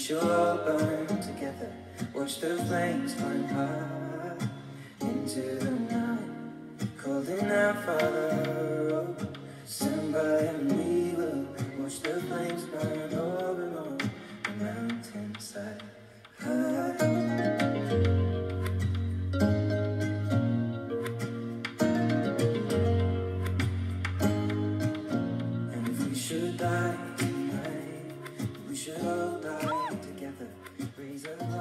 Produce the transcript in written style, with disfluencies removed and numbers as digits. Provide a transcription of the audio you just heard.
shall all burn together. Watch the flames climb high into the night, calling out, Father, oh, stand by and we will watch the flames burn all along the mountainside. And if we should die tonight, we should all die together. Raise up.